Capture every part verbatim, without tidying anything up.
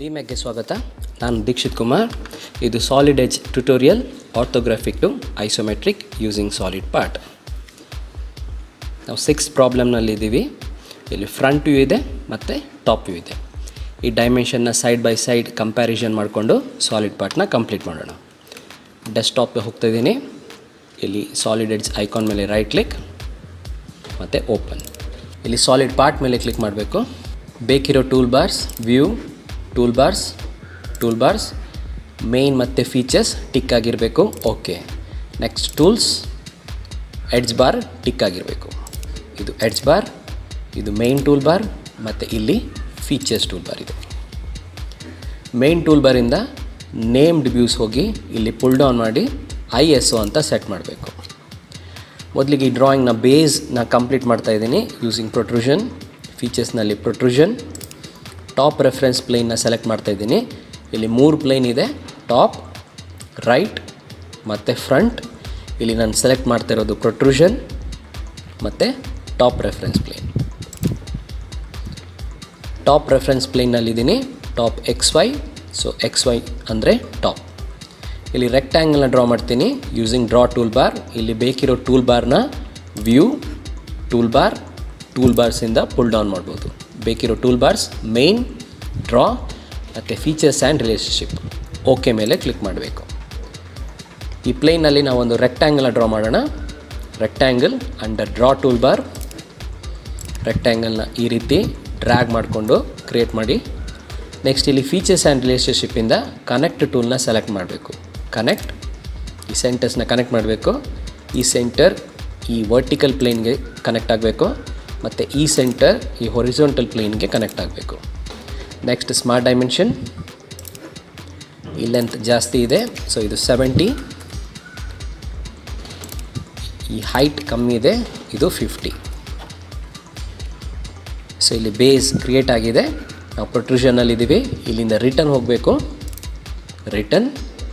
ಡಿಮ್ಯಾಕ್ಗೆ ಸ್ವಾಗತ. ನಾನು ದೀಕ್ಷಿತ್ ಕುಮಾರ್. ಇದು solid edge tutorial orthographic to isometric using solid part. ನಾವು ಸಿಕ್ಸ್ ಪ್ರಾಬ್ಲಮ್ನಲ್ಲಿದ್ದೀವಿ. ಇಲ್ಲಿ ಫ್ರಂಟ್ ವ್ಯೂ ಇದೆ ಮತ್ತು ಟಾಪ್ ವ್ಯೂ ಇದೆ. ಈ ಡೈಮೆನ್ಷನ್ನ ಸೈಡ್ ಬೈ ಸೈಡ್ ಕಂಪ್ಯಾರಿಸನ್ ಮಾಡಿಕೊಂಡು ಸಾಲಿಡ್ ಪಾರ್ಟ್ನ ಕಂಪ್ಲೀಟ್ ಮಾಡೋಣ. ಡೆಸ್ಕ್ಟಾಪ್ಗೆ ಹೋಗ್ತಾಯಿದ್ದೀನಿ. ಇಲ್ಲಿ ಸಾಲಿಡ್ ಎಡ್ಜ್ ಐಕಾನ್ ಮೇಲೆ ರೈಟ್ ಕ್ಲಿಕ್ ಮತ್ತು ಓಪನ್. ಇಲ್ಲಿ ಸಾಲಿಡ್ ಪಾರ್ಟ್ ಮೇಲೆ ಕ್ಲಿಕ್ ಮಾಡಬೇಕು. ಬೇಕಿರೋ tool bars, view, tool bars, tool bars, main ಮತ್ತು ಫೀಚರ್ಸ್ ಟಿಕ್ ಆಗಿರಬೇಕು. Okay. Next tools, edge bar tick ಆಗಿರಬೇಕು. ಇದು ಎಡ್ಜ್ ಬಾರ್, ಇದು ಮೇನ್ ಟೂಲ್ ಬಾರ್ ಮತ್ತು ಇಲ್ಲಿ ಫೀಚರ್ಸ್ ಟೂಲ್ ಬಾರ್ ಇದೆ. ಮೇನ್ ಟೂಲ್ ಬಾರಿಂದ ನೇಮ್ಡ್ ವ್ಯೂಸ್ ಹೋಗಿ ಇಲ್ಲಿ ಪುಲ್ ಡೌನ್ ಮಾಡಿ ಐ ಎಸ್ ಒ ಅಂತ ಸೆಟ್ ಮಾಡಬೇಕು. ಮೊದಲಿಗೆ ಈ ಡ್ರಾಯಿಂಗ್ನ ಬೇಸ್ನ ಕಂಪ್ಲೀಟ್ ಮಾಡ್ತಾಯಿದ್ದೀನಿ ಯೂಸಿಂಗ್ ಪ್ರೊಟ್ರೂಷನ್. ಫೀಚರ್ಸ್ನಲ್ಲಿ ಪ್ರೊಟ್ರೂಷನ್, ಟಾಪ್ ರೆಫರೆನ್ಸ್ ಪ್ಲೇನ್ನ ಸೆಲೆಕ್ಟ್ ಮಾಡ್ತಾಯಿದ್ದೀನಿ. ಇಲ್ಲಿ ಮೂರು ಪ್ಲೇನ್ ಇದೆ, ಟಾಪ್, ರೈಟ್ ಮತ್ತು ಫ್ರಂಟ್. ಇಲ್ಲಿ ನಾನು ಸೆಲೆಕ್ಟ್ ಮಾಡ್ತಾ ಇರೋದು ಪ್ರೊಟ್ರೂಷನ್ ಮತ್ತು top reference plane. Top reference ಪ್ಲೇನ್ನಲ್ಲಿದ್ದೀನಿ, top X Y. So X Y ಅಂದರೆ ಟಾಪ್. ಇಲ್ಲಿ ರೆಕ್ಟ್ಯಾಂಗಲ್ನ ಡ್ರಾ ಮಾಡ್ತೀನಿ ಯೂಸಿಂಗ್ ಡ್ರಾ ಟೂಲ್ ಬಾರ್. ಇಲ್ಲಿ ಬೇಕಿರೋ ಟೂಲ್ ಬಾರ್ನ ವ್ಯೂ, ಟೂಲ್ ಬಾರ್, ಟೂಲ್ ಬಾರ್ಸಿಂದ ಪುಲ್ ಡೌನ್ ಮಾಡ್ಬೋದು. ಬೇಕಿರೋ ಟೂಲ್ ಬಾರ್ಸ್ ಮೇನ್, ಡ್ರಾ ಮತ್ತು ಫೀಚರ್ಸ್ ಆ್ಯಂಡ್ ರಿಲೇಷನ್ಶಿಪ್. ಓಕೆ ಮೇಲೆ ಕ್ಲಿಕ್ ಮಾಡಬೇಕು. ಈ ಪ್ಲೇನಲ್ಲಿ ನಾವೊಂದು ರೆಕ್ಟ್ಯಾಂಗಲ್ನ ಡ್ರಾ ಮಾಡೋಣ. Rectangle under draw tool bar. ರೆಕ್ಟ್ಯಾಂಗಲ್ನ ಈ ರೀತಿ ಡ್ರ್ಯಾಗ್ ಮಾಡಿಕೊಂಡು ಕ್ರಿಯೇಟ್ ಮಾಡಿ. ನೆಕ್ಸ್ಟ್ ಇಲ್ಲಿ ಫೀಚರ್ಸ್ ಆ್ಯಂಡ್ ರಿಲೇಷನ್ಶಿಪ್ಪಿಂದ ಕನೆಕ್ಟ್ ಟೂಲ್ನ ಸೆಲೆಕ್ಟ್ ಮಾಡಬೇಕು. ಕನೆಕ್ಟ್, ಈ ಸೆಂಟರ್ಸ್ನ ಕನೆಕ್ಟ್ ಮಾಡಬೇಕು. ಈ ಸೆಂಟರ್ ಈ ವರ್ಟಿಕಲ್ ಪ್ಲೇನ್ಗೆ ಕನೆಕ್ಟ್ ಆಗಬೇಕು ಮತ್ತು ಈ ಸೆಂಟರ್ ಈ ಹೊರಿಜಾಂಟಲ್ ಪ್ಲೇನ್ಗೆ ಕನೆಕ್ಟ್ ಆಗಬೇಕು. Next smart dimension. ಈ ಲೆಂತ್ ಜಾಸ್ತಿ ಇದೆ, ಸೊ ಇದು ಸೆವೆಂಟಿ. ಈ ಹೈಟ್ ಕಮ್ಮಿ ಇದೆ, ಇದು ಫಿಫ್ಟಿ. ಸೊ ಇಲ್ಲಿ ಬೇಸ್ ಕ್ರಿಯೇಟ್ ಆಗಿದೆ. ನಾವು ಪ್ರೊಟ್ರೂಷನಲ್ಲಿದ್ದೀವಿ. ಇಲ್ಲಿಂದ ರಿಟರ್ನ್ ಹೋಗಬೇಕು. ರಿಟರ್ನ್.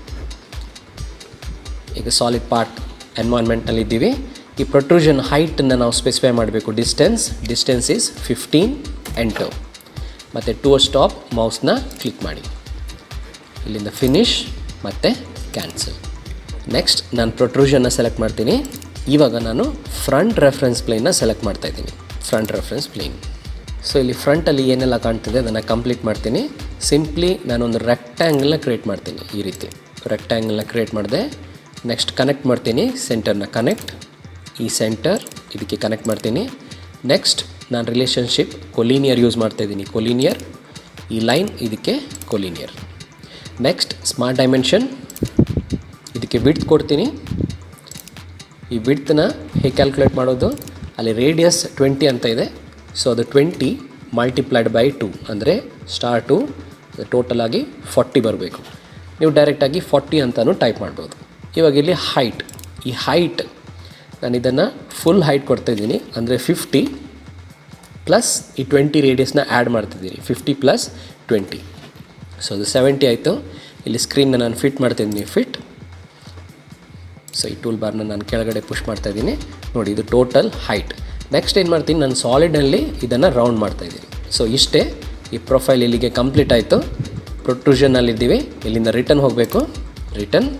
ಈಗ ಸಾಲಿಡ್ ಪಾರ್ಟ್ ಎನ್ವೈರ್ನ್ಮೆಂಟ್ನಲ್ಲಿದ್ದೀವಿ. ಈ ಪ್ರೊಟ್ರೂಷನ್ ಹೈಟನ್ನು ನಾವು ಸ್ಪೆಸಿಫೈ ಮಾಡಬೇಕು. Distance distance is fifteen. Enter ಮತ್ತು ಟು ಸ್ಟಾಪ್ ಮೌಸ್ನ ಕ್ಲಿಕ್ ಮಾಡಿ. ಇಲ್ಲಿಂದ ಫಿನಿಶ್ ಮತ್ತು ಕ್ಯಾನ್ಸಲ್. ನೆಕ್ಸ್ಟ್ ನಾನು ಪ್ರೊಟ್ರೂಷನ್ನ ಸೆಲೆಕ್ಟ್ ಮಾಡ್ತೀನಿ. ಇವಾಗ ನಾನು ಫ್ರಂಟ್ ರೆಫರೆನ್ಸ್ ಪ್ಲೇನ್ನ ಸೆಲೆಕ್ಟ್ ಮಾಡ್ತಾಯಿದ್ದೀನಿ. Front reference plane. ಸೊ ಇಲ್ಲಿ ಫ್ರಂಟಲ್ಲಿ ಏನೆಲ್ಲ ಕಾಣ್ತಿದೆ ಅದನ್ನು ಕಂಪ್ಲೀಟ್ ಮಾಡ್ತೀನಿ. ಸಿಂಪ್ಲಿ ನಾನೊಂದು ರೆಕ್ಟ್ಯಾಂಗಲ್ನ ಕ್ರಿಯೇಟ್ ಮಾಡ್ತೀನಿ. ಈ ರೀತಿ ರೆಕ್ಟ್ಯಾಂಗಲ್ನ ಕ್ರಿಯೇಟ್ ಮಾಡಿದೆ. ನೆಕ್ಸ್ಟ್ ಕನೆಕ್ಟ್ ಮಾಡ್ತೀನಿ. ಸೆಂಟರ್ನ ಕನೆಕ್ಟ್, ಈ ಸೆಂಟರ್ ಇದಕ್ಕೆ ಕನೆಕ್ಟ್ ಮಾಡ್ತೀನಿ. ನೆಕ್ಸ್ಟ್ ನಾನು ರಿಲೇಷನ್ಶಿಪ್ ಕೊಲೀನಿಯರ್ ಯೂಸ್ ಮಾಡ್ತಾಯಿದ್ದೀನಿ. ಕೊಲೀನಿಯರ್, ಈ ಲೈನ್ ಇದಕ್ಕೆ ಕೊಲೀನಿಯರ್. ನೆಕ್ಸ್ಟ್ ಸ್ಮಾರ್ಟ್ ಡೈಮೆನ್ಷನ್, ಇದಕ್ಕೆ ವಿಡ್ತ್ ಕೊಡ್ತೀನಿ. ಈ ವಿಡ್ತನ್ನ ಹೇಗೆ ಕ್ಯಾಲ್ಕುಲೇಟ್ ಮಾಡೋದು, ಅಲ್ಲಿ ರೇಡಿಯಸ್ ಟ್ವೆಂಟಿ ಅಂತ ಇದೆ. ಸೊ ಅದು ಟ್ವೆಂಟಿ ಮಲ್ಟಿಪ್ಲೈಡ್ ಬೈ ಟು ಅಂದರೆ ಸ್ಟಾರ್ ಟು ಟೋಟಲ್ ಆಗಿ ಫಾರ್ಟಿ ಬರಬೇಕು. ನೀವು ಡೈರೆಕ್ಟಾಗಿ ಫಾರ್ಟಿ ಅಂತಲೂ ಟೈಪ್ ಮಾಡ್ಬೋದು. ಇವಾಗ ಇಲ್ಲಿ ಹೈಟ್, ಈ ಹೈಟ್ ನಾನು ಇದನ್ನು ಫುಲ್ ಹೈಟ್ ಕೊಡ್ತಾಯಿದ್ದೀನಿ. ಅಂದರೆ ಫಿಫ್ಟಿ ಪ್ಲಸ್ ಈ ಟ್ವೆಂಟಿ ರೇಡಿಯಸ್ನ ಆ್ಯಡ್ ಮಾಡ್ತಿದ್ದೀನಿ. ಫಿಫ್ಟಿ ಪ್ಲಸ್ ಟ್ವೆಂಟಿ, ಸೊ ಅದು ಸೆವೆಂಟಿ ಆಯಿತು. ಇಲ್ಲಿ ಸ್ಕ್ರೀನ್ನ ನಾನು ಫಿಟ್ ಮಾಡ್ತಾಯಿದ್ದೀನಿ. ಫಿಟ್. ಸೊ ಈ ಟೂಲ್ ಬಾರ್ನ ನಾನು ಕೆಳಗಡೆ ಪುಷ್ ಮಾಡ್ತಾಯಿದ್ದೀನಿ. ನೋಡಿ, ಇದು ಟೋಟಲ್ ಹೈಟ್. ನೆಕ್ಸ್ಟ್ ಏನು ಮಾಡ್ತೀನಿ, ನಾನು ಸಾಲಿಡಲ್ಲಿ ಇದನ್ನು ರೌಂಡ್ ಮಾಡ್ತಾಯಿದ್ದೀನಿ. ಸೊ ಇಷ್ಟೇ, ಈ ಪ್ರೊಫೈಲ್ ಇಲ್ಲಿಗೆ ಕಂಪ್ಲೀಟ್ ಆಯಿತು. ಪ್ರೊಟ್ರೂಷನ್ನಲ್ಲಿದ್ದೀವಿ. ಇಲ್ಲಿಂದ ರಿಟರ್ನ್ ಹೋಗಬೇಕು. ರಿಟರ್ನ್.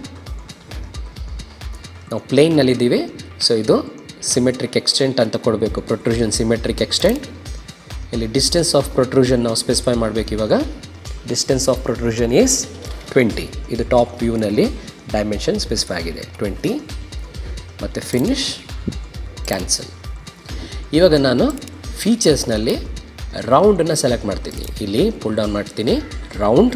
ನಾವು ಪ್ಲೇನ್ನಲ್ಲಿದ್ದೀವಿ. ಸೊ ಇದು ಸಿಮೆಟ್ರಿಕ್ ಎಕ್ಸ್ಟೆಂಟ್ ಅಂತ ಕೊಡಬೇಕು. Protrusion symmetric extent. ಇಲ್ಲಿ ಡಿಸ್ಟೆನ್ಸ್ ಆಫ್ ಪ್ರೊಟ್ರೂಷನ್ ನಾವು ಸ್ಪೆಸಿಫೈ ಮಾಡಬೇಕು. ಇವಾಗ distance of protrusion is twenty. ಇದು ಟಾಪ್ ವ್ಯೂನಲ್ಲಿ ಡೈಮೆನ್ಷನ್ ಸ್ಪೆಸಿಫೈ ಆಗಿದೆ ಟ್ವೆಂಟಿ. ಮತ್ತು ಫಿನಿಶ್, ಕ್ಯಾನ್ಸಲ್. ಇವಾಗ ನಾನು ಫೀಚರ್ಸ್ನಲ್ಲಿ ರೌಂಡನ್ನು ಸೆಲೆಕ್ಟ್ ಮಾಡ್ತೀನಿ. ಇಲ್ಲಿ ಪುಲ್ ಡೌನ್ ಮಾಡ್ತೀನಿ. ರೌಂಡ್.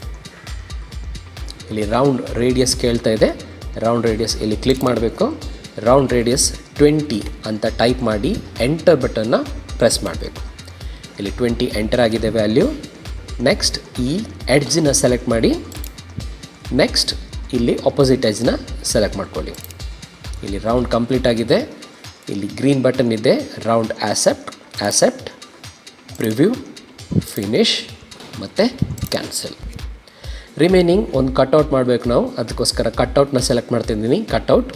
ಇಲ್ಲಿ ರೌಂಡ್ ರೇಡಿಯಸ್ ಕೇಳ್ತಾ ಇದೆ. ರೌಂಡ್ ರೇಡಿಯಸ್ ಇಲ್ಲಿ ಕ್ಲಿಕ್ ಮಾಡಬೇಕು. ರೌಂಡ್ ರೇಡಿಯಸ್ ಟ್ವೆಂಟಿ ಅಂತ ಟೈಪ್ ಮಾಡಿ ಎಂಟರ್ ಬಟನ್ನ ಪ್ರೆಸ್ ಮಾಡಬೇಕು. ಇಲ್ಲಿ ಟ್ವೆಂಟಿ ಎಂಟರ್ ಆಗಿದೆ ವ್ಯಾಲ್ಯೂ. ನೆಕ್ಸ್ಟ್ ಈ ಎಡ್ಜನ್ನ ಸೆಲೆಕ್ಟ್ ಮಾಡಿ. ನೆಕ್ಸ್ಟ್ ಇಲ್ಲಿ ಆಪೋಸಿಟ್ ಎಡ್ಜ್ನ ಸೆಲೆಕ್ಟ್ ಮಾಡ್ಕೊಳ್ಳಿ. ಇಲ್ಲಿ ರೌಂಡ್ ಕಂಪ್ಲೀಟ್ ಆಗಿದೆ. ಇಲ್ಲಿ ಗ್ರೀನ್ ಬಟನ್ ಇದೆ, round accept, accept, preview, finish ಮತ್ತು ಕ್ಯಾನ್ಸಲ್. ರಿಮೈನಿಂಗ್ ಒಂದು ಕಟ್ಔಟ್ ಮಾಡಬೇಕು ನಾವು. ಅದಕ್ಕೋಸ್ಕರ ಕಟ್ಔಟ್ನ ಸೆಲೆಕ್ಟ್ ಮಾಡ್ತಿದ್ದೀನಿ. ಕಟ್ಔಟ್.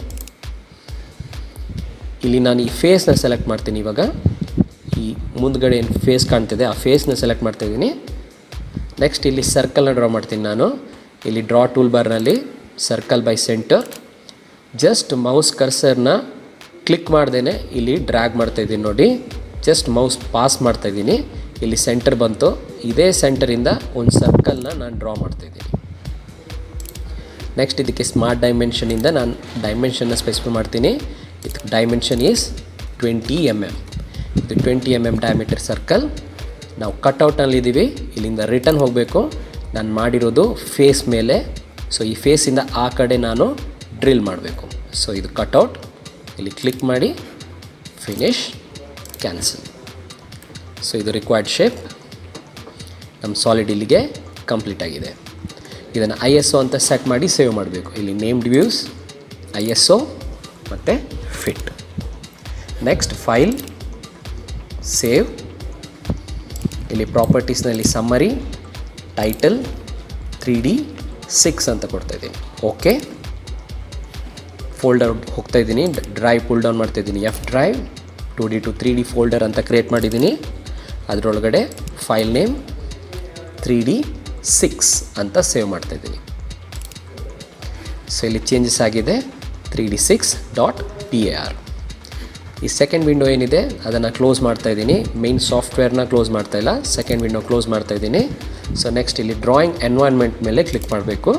ಇಲ್ಲಿ ನಾನು ಈ ಫೇಸ್ನ ಸೆಲೆಕ್ಟ್ ಮಾಡ್ತೀನಿ. ಇವಾಗ ಈ ಮುಂದ್ಗಡೆ ಏನು ಫೇಸ್ ಕಾಣ್ತಿದೆ ಆ ಫೇಸ್ನ ಸೆಲೆಕ್ಟ್ ಮಾಡ್ತಾಯಿದ್ದೀನಿ. ನೆಕ್ಸ್ಟ್ ಇಲ್ಲಿ ಸರ್ಕಲ್ನ ಡ್ರಾ ಮಾಡ್ತೀನಿ ನಾನು. ಇಲ್ಲಿ ಡ್ರಾ ಟೂಲ್ ಬಾರ್ನಲ್ಲಿ circle by center, just mouse ಕರ್ಸರ್ನ ಕ್ಲಿಕ್ ಮಾಡ್ದೇ ಇಲ್ಲಿ ಡ್ರ್ಯಾಗ್ ಮಾಡ್ತಾಯಿದ್ದೀನಿ ನೋಡಿ. ಜಸ್ಟ್ ಮೌಸ್ ಪಾಸ್ ಮಾಡ್ತಾಯಿದ್ದೀನಿ, ಇಲ್ಲಿ ಸೆಂಟರ್ ಬಂತು. ಇದೇ ಸೆಂಟರಿಂದ ಒಂದು ಸರ್ಕಲ್ನ ನಾನು ಡ್ರಾ ಮಾಡ್ತಾಯಿದ್ದೀನಿ. ನೆಕ್ಸ್ಟ್ ಇದಕ್ಕೆ ಸ್ಮಾರ್ಟ್ ಡೈಮೆನ್ಷನಿಂದ ನಾನು ಡೈಮೆನ್ಷನ್ನ ಸ್ಪೆಸಿಫೈ ಮಾಡ್ತೀನಿ. ಇದು dimension is twenty M M. ಇದು twenty M M diameter circle. ನಾವು ಕಟ್ಔಟ್ನಲ್ಲಿದ್ದೀವಿ, ಇಲ್ಲಿಂದ ರಿಟರ್ನ್ ಹೋಗಬೇಕು. ನಾನು ಮಾಡಿರೋದು ಫೇಸ್ ಮೇಲೆ, ಸೊ ಈ ಫೇಸಿಂದ ಆ ಕಡೆ ನಾನು ಡ್ರಿಲ್ ಮಾಡಬೇಕು. ಸೊ ಇದು ಕಟ್ಔಟ್, ಇಲ್ಲಿ ಕ್ಲಿಕ್ ಮಾಡಿ ಫಿನಿಶ್, ಕ್ಯಾನ್ಸಲ್. ಸೊ ಇದು ರಿಕ್ವೈರ್ಡ್ ಶೇಪ್. ನಮ್ಮ ಸಾಲಿಡ್ ಇಲ್ಲಿಗೆ ಕಂಪ್ಲೀಟ್ ಆಗಿದೆ. ಇದನ್ನು ಐ ಎಸ್ ಒ ಅಂತ ಸೆಟ್ ಮಾಡಿ ಸೇವ್ ಮಾಡಬೇಕು. ಇಲ್ಲಿ named views, I S O ಮತ್ತು ಫಿಟ್. Next file, save. ಇಲ್ಲಿ ಪ್ರಾಪರ್ಟೀಸ್ನಲ್ಲಿ summary, title, three D six ಅಂತ ಕೊಡ್ತಾಯಿದ್ದೀನಿ. ಓಕೆ, ಫೋಲ್ಡರ್ ಹೋಗ್ತಾಯಿದ್ದೀನಿ, ಡ್ರೈವ್ ಪುಲ್ ಡೌನ್ ಮಾಡ್ತಾಯಿದ್ದೀನಿ. F drive to D to three D folder ಅಂತ ಕ್ರಿಯೇಟ್ ಮಾಡಿದ್ದೀನಿ. ಅದರೊಳಗಡೆ file name three D six ಅಂತ ಸೇವ್ ಮಾಡ್ತಾಯಿದ್ದೀನಿ. ಸೊ ಇಲ್ಲಿ ಚೇಂಜಸ್ ಆಗಿದೆ, three D six dot P A R. ಈ ಸೆಕೆಂಡ್ ವಿಂಡೋ ಏನಿದೆ ಅದನ್ನು ಕ್ಲೋಸ್ ಮಾಡ್ತಾಯಿದ್ದೀನಿ. ಮೇನ್ ಸಾಫ್ಟ್ವೇರ್ನ ಕ್ಲೋಸ್ ಮಾಡ್ತಾಯಿಲ್ಲ, ಸೆಕೆಂಡ್ ವಿಂಡೋ ಕ್ಲೋಸ್ ಮಾಡ್ತಾಯಿದ್ದೀನಿ. ಸೊ ನೆಕ್ಸ್ಟ್ ಇಲ್ಲಿ ಡ್ರಾಯಿಂಗ್ ಎನ್ವೈರ್ನ್ಮೆಂಟ್ ಮೇಲೆ ಕ್ಲಿಕ್ ಮಾಡಬೇಕು.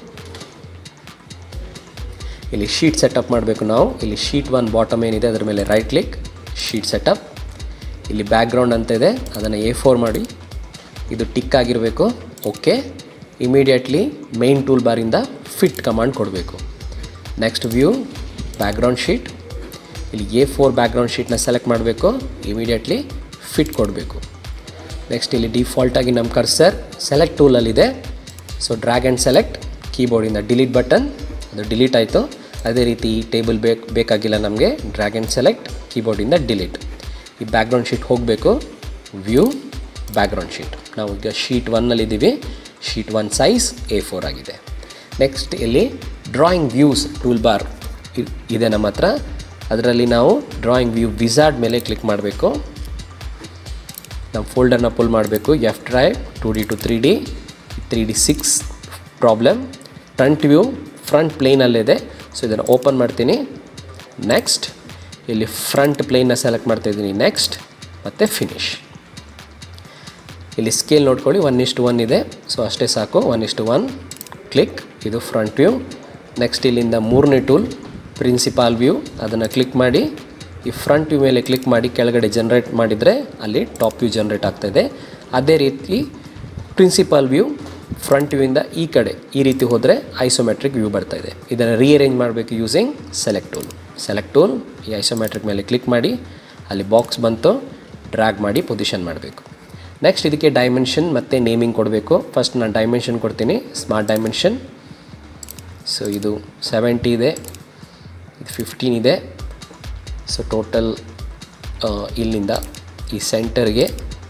ಇಲ್ಲಿ ಶೀಟ್ ಸೆಟಪ್ ಮಾಡಬೇಕು ನಾವು. ಇಲ್ಲಿ ಶೀಟ್ ಒನ್ ಬಾಟಮ್ ಏನಿದೆ ಅದರ ಮೇಲೆ ರೈಟ್ ಕ್ಲಿಕ್, ಶೀಟ್ ಸೆಟಪ್. ಇಲ್ಲಿ ಬ್ಯಾಕ್ಗ್ರೌಂಡ್ ಅಂತ ಇದೆ, ಅದನ್ನು ಎ ಫೋರ್ ಮಾಡಿ, ಇದು ಟಿಕ್ ಆಗಿರಬೇಕು. ಓಕೆ, ಇಮಿಡಿಯೇಟ್ಲಿ ಮೇನ್ ಟೂಲ್ ಬಾರಿಂದ ಫಿಟ್ ಕಮಾಂಡ್ ಕೊಡಬೇಕು. Next view, background sheet. ಇಲ್ಲಿ ಎ ಫೋರ್ ಬ್ಯಾಕ್ಗ್ರೌಂಡ್ ಶೀಟ್ನ ಸೆಲೆಕ್ಟ್ ಮಾಡಬೇಕು, ಇಮಿಡಿಯೇಟ್ಲಿ ಫಿಟ್ ಕೊಡಬೇಕು. ನೆಕ್ಸ್ಟ್ ಇಲ್ಲಿ ಡಿಫಾಲ್ಟಾಗಿ ನಮ್ಮ ಕರ್ಸರ್ ಸೆಲೆಕ್ಟ್ ಟೂಲಲ್ಲಿದೆ. ಸೊ ಡ್ರ್ಯಾಗ್ ಆ್ಯಂಡ್ ಸೆಲೆಕ್ಟ್, ಕೀಬೋರ್ಡಿಂದ ಡಿಲೀಟ್ ಬಟನ್, ಅದು ಡಿಲೀಟ್ ಆಯಿತು. ಅದೇ ರೀತಿ ಈ ಟೇಬಲ್ ಬೇಕು ಬೇಕಾಗಿಲ್ಲ ನಮಗೆ, ಡ್ರ್ಯಾಗ್ ಆ್ಯಂಡ್ ಸೆಲೆಕ್ಟ್, ಕೀಬೋರ್ಡಿಂದ ಡಿಲೀಟ್. ಈ ಬ್ಯಾಕ್ಗ್ರೌಂಡ್ ಶೀಟ್ ಹೋಗಬೇಕು, ವ್ಯೂ, ಬ್ಯಾಕ್ಗ್ರೌಂಡ್ ಶೀಟ್. ನಾವು ಈಗ ಶೀಟ್ ಒನ್ನಲ್ಲಿದ್ದೀವಿ, sheet one size A four ಆಗಿದೆ. ನೆಕ್ಸ್ಟ್ ಇಲ್ಲಿ ಡ್ರಾಯಿಂಗ್ ವ್ಯೂಸ್ ಟೂಲ್ ಬಾರ್ ಇದೆ ನಮ್ಮ ಹತ್ರ. ಅದರಲ್ಲಿ ನಾವು ಡ್ರಾಯಿಂಗ್ ವ್ಯೂ ವಿಝಾರ್ಡ್ ಮೇಲೆ ಕ್ಲಿಕ್ ಮಾಡಬೇಕು. ನಾವು ಫೋಲ್ಡರ್ನ ಪುಲ್ ಮಾಡಬೇಕು, F drive to D to three D three D six problem. Front view front ಪ್ಲೇನಲ್ಲಿದೆ. ಸೊ ಇದನ್ನು ಓಪನ್ ಮಾಡ್ತೀನಿ. ನೆಕ್ಸ್ಟ್ ಇಲ್ಲಿ ಫ್ರಂಟ್ ಪ್ಲೇನ್ನ ಸೆಲೆಕ್ಟ್ ಮಾಡ್ತಾಯಿದ್ದೀನಿ. ನೆಕ್ಸ್ಟ್ ಮತ್ತು ಫಿನಿಶ್. ಇಲ್ಲಿ ಸ್ಕೇಲ್ ನೋಡ್ಕೊಳ್ಳಿ, ಒನ್ ಇಷ್ಟು ಒನ್ ಇದೆ. ಸೊ ಅಷ್ಟೇ ಸಾಕು, ಒನ್ ಇಷ್ಟು ಒನ್. ಕ್ಲಿಕ್, ಇದು ಫ್ರಂಟ್ ವ್ಯೂ. ನೆಕ್ಸ್ಟ್ ಇಲ್ಲಿಂದ ಮೂರನೇ ಟೂಲ್ ಪ್ರಿನ್ಸಿಪಾಲ್ ವ್ಯೂ, ಅದನ್ನು ಕ್ಲಿಕ್ ಮಾಡಿ ಈ ಫ್ರಂಟ್ ವ್ಯೂ ಮೇಲೆ ಕ್ಲಿಕ್ ಮಾಡಿ ಕೆಳಗಡೆ ಜನ್ರೇಟ್ ಮಾಡಿದರೆ ಅಲ್ಲಿ ಟಾಪ್ ವ್ಯೂ ಜನ್ರೇಟ್ ಆಗ್ತಾಯಿದೆ. ಅದೇ ರೀತಿ ಪ್ರಿನ್ಸಿಪಾಲ್ ವ್ಯೂ ಫ್ರಂಟ್ ವ್ಯೂಯಿಂದ ಈ ಕಡೆ ಈ ರೀತಿ ಹೋದರೆ ಐಸೋಮೆಟ್ರಿಕ್ ವ್ಯೂ ಬರ್ತಾಯಿದೆ. ಇದನ್ನು ರೀಅರೇಂಜ್ ಮಾಡಬೇಕು using select tool. Select tool, ಈ ಐಸೋಮೆಟ್ರಿಕ್ ಮೇಲೆ ಕ್ಲಿಕ್ ಮಾಡಿ, ಅಲ್ಲಿ ಬಾಕ್ಸ್ ಬಂತು, ಡ್ರ್ಯಾಗ್ ಮಾಡಿ ಪೊಸಿಷನ್ ಮಾಡಬೇಕು. ನೆಕ್ಸ್ಟ್ ಇದಕ್ಕೆ ಡೈಮೆನ್ಷನ್ ಮತ್ತು ನೇಮಿಂಗ್ ಕೊಡಬೇಕು. ಫಸ್ಟ್ ನಾನು ಡೈಮೆನ್ಷನ್ ಕೊಡ್ತೀನಿ, ಸ್ಮಾರ್ಟ್ ಡೈಮೆನ್ಷನ್. ಸೊ ಇದು ಸೆವೆಂಟಿ ಇದೆ, ಇದು ಫಿಫ್ಟೀನ್ ಇದೆ. ಸೊ ಟೋಟಲ್ ಇಲ್ಲಿಂದ ಈ ಸೆಂಟರ್ಗೆ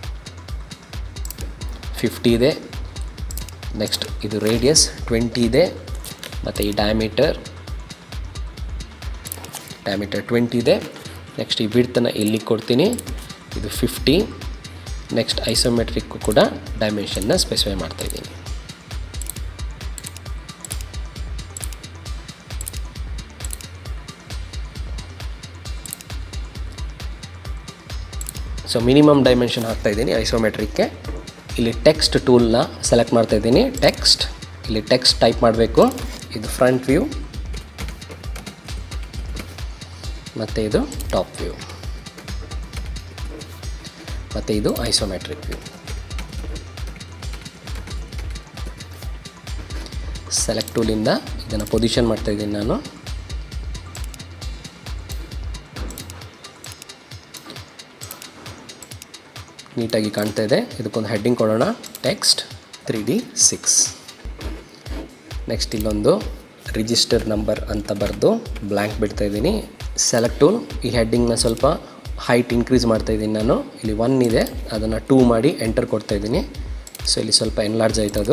ಫಿಫ್ಟಿ ಇದೆ. ನೆಕ್ಸ್ಟ್ ಇದು ರೇಡಿಯಸ್ ಟ್ವೆಂಟಿ ಇದೆ, ಮತ್ತು ಈ ಡಯಾಮೀಟರ್ ಡಯಾಮೀಟರ್ ಟ್ವೆಂಟಿ ಇದೆ. ನೆಕ್ಸ್ಟ್ ಈ ವಿಡ್ತನ್ನು ಇಲ್ಲಿ ಕೊಡ್ತೀನಿ, ಇದು ಫಿಫ್ಟಿ. ನೆಕ್ಸ್ಟ್ ಐಸೋಮೆಟ್ರಿಕ್ಕು ಕೂಡ ಡೈಮೆನ್ಷನ್ನ ಸ್ಪೆಸಿಫೈ ಮಾಡ್ತಾಯಿದ್ದೀನಿ. ಸೊ ಮಿನಿಮಮ್ ಡೈಮೆನ್ಷನ್ ಹಾಕ್ತಾಯಿದ್ದೀನಿ ಐಸೋಮೆಟ್ರಿಕ್ಗೆ. ಇಲ್ಲಿ ಟೆಕ್ಸ್ಟ್ ಟೂಲ್ನ ಸೆಲೆಕ್ಟ್ ಮಾಡ್ತಾಯಿದ್ದೀನಿ. ಟೆಕ್ಸ್ಟ್, ಇಲ್ಲಿ ಟೆಕ್ಸ್ಟ್ ಟೈಪ್ ಮಾಡಬೇಕು. ಇದು ಫ್ರಂಟ್ ವ್ಯೂ ಮತ್ತು ಇದು ಟಾಪ್ ವ್ಯೂ ಮತ್ತು ಇದು ಐಸೋಮೆಟ್ರಿಕ್ ವ್ಯೂ. ಸೆಲೆಕ್ಟ್ ಟೂಲಿಂದ ಇದನ್ನು ಪೊಸಿಷನ್ ಮಾಡ್ತಾಯಿದ್ದೀನಿ ನಾನು. ನೀಟಾಗಿ ಕಾಣ್ತಾ ಇದೆ. ಇದಕ್ಕೊಂದು ಹೆಡ್ಡಿಂಗ್ ಕೊಡೋಣ, text three D six. Next ಇಲ್ಲೊಂದು ರಿಜಿಸ್ಟರ್ ನಂಬರ್ ಅಂತ ಬರೆದು ಬ್ಲ್ಯಾಂಕ್ ಬಿಡ್ತಾಯಿದ್ದೀನಿ. ಸೆಲೆಕ್ಟ್ ಟೂಲ್, ಈ ಹೆಡ್ಡಿಂಗ್ನ ಸ್ವಲ್ಪ ಹೈಟ್ ಇನ್ಕ್ರೀಸ್ ಮಾಡ್ತಾಯಿದ್ದೀನಿ ನಾನು. ಇಲ್ಲಿ ಒನ್ ಇದೆ, ಅದನ್ನು ಟೂ ಮಾಡಿ ಎಂಟರ್ ಕೊಡ್ತಾಯಿದ್ದೀನಿ. ಸೊ ಇಲ್ಲಿ ಸ್ವಲ್ಪ ಎನ್ಲಾರ್ಜ್ ಆಯ್ತದು.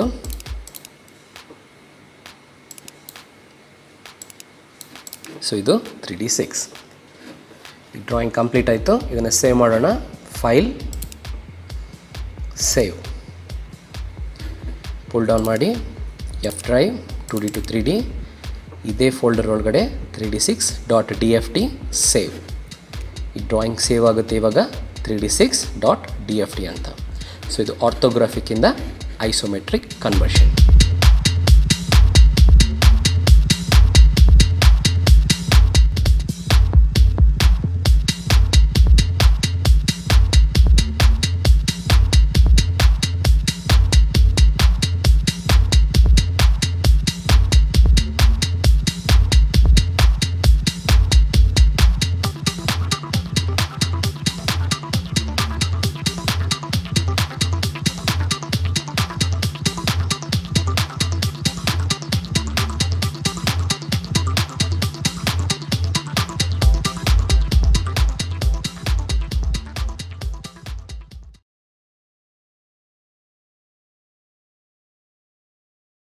ಸೊ ಇದು ತ್ರೀ ಡಿ ಸಿಕ್ಸ್. ಈ ಡ್ರಾಯಿಂಗ್ ಕಂಪ್ಲೀಟ್ ಆಯಿತು. ಇದನ್ನು ಸೇವ್ ಮಾಡೋಣ. File, save. ಪುಲ್ ಡೌನ್ ಮಾಡಿ F drive to D to three D ಇದೇ ಫೋಲ್ಡರ್ ಒಳಗಡೆ three D six dot D F T save. ಈ ಡ್ರಾಯಿಂಗ್ ಸೇವ್ ಆಗುತ್ತೆ ಇವಾಗ three D six dot D F T ಅಂತ. ಸೊ ಇದು ಆರ್ಥೋಗ್ರಾಫಿಕ್ಕಿಂದ ಐಸೋಮೆಟ್ರಿಕ್ ಕನ್ವರ್ಷನ್.